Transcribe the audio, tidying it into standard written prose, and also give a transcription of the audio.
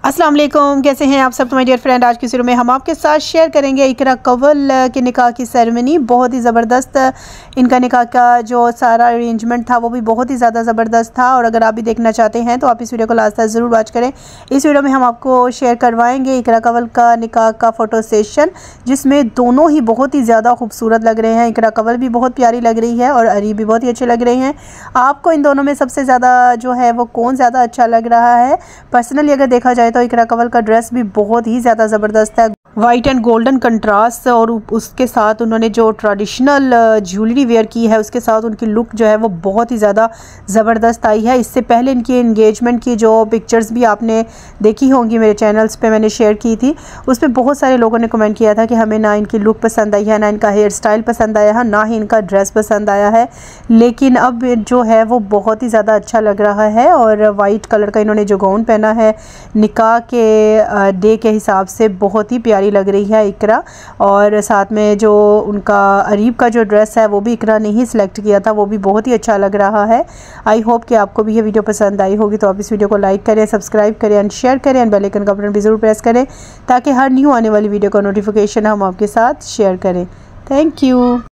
अस्सलाम वालेकुम, कैसे हैं आप सब। तो माय डियर फ्रेंड, आज की वीडियो में हम आपके साथ शेयर करेंगे इकरा कंवल के निकाह की सेरेमनी। बहुत ही ज़बरदस्त इनका निकाह का जो सारा अरेंजमेंट था वो भी बहुत ही ज़्यादा ज़बरदस्त था। और अगर आप भी देखना चाहते हैं तो आप इस वीडियो को लास्ट तक ज़रूर वॉच करें। इस वीडियो में हम आपको शेयर करवाएंगे इकरा कंवल का निकाह का फ़ोटो सेशन, जिसमें दोनों ही बहुत ही ज़्यादा खूबसूरत लग रहे हैं। इकरा कंवल भी बहुत प्यारी लग रही है और अरीब भी बहुत ही अच्छे लग रहे हैं। आपको इन दोनों में सबसे ज़्यादा जो है वो कौन ज़्यादा अच्छा लग रहा है? पर्सनली अगर देखा जाए तो इकरा कंवल का ड्रेस भी बहुत ही ज़्यादा ज़बरदस्त है। वाइट एंड गोल्डन कंट्रास्ट और उसके साथ उन्होंने जो ट्रेडिशनल ज्वेलरी वेयर की है उसके साथ उनकी लुक जो है वो बहुत ही ज़्यादा ज़बरदस्त आई है। इससे पहले इनकी एंगेजमेंट की जो पिक्चर्स भी आपने देखी होंगी, मेरे चैनल्स पे मैंने शेयर की थी, उसमें बहुत सारे लोगों ने कमेंट किया था कि हमें ना इनकी लुक पसंद आई है, ना इनका हेयर स्टाइल पसंद आया है, ना ही इनका ड्रेस पसंद आया है। लेकिन अब जो है वो बहुत ही ज़्यादा अच्छा लग रहा है। और वाइट कलर का इन्होंने जो गाउन पहना है निकाह के डे के हिसाब से बहुत ही प्यारी लग रही है इकरा। और साथ में जो उनका अरीब का जो ड्रेस है वो भी इकरा ने ही सिलेक्ट किया था, वो भी बहुत ही अच्छा लग रहा है। आई होप कि आपको भी ये वीडियो पसंद आई होगी। तो आप इस वीडियो को लाइक करें, सब्सक्राइब करें एंड शेयर करें एंड बेल आइकन का बटन भी ज़रूर प्रेस करें ताकि हर न्यू आने वाली वीडियो का नोटिफिकेशन हम आपके साथ शेयर करें। Thank you.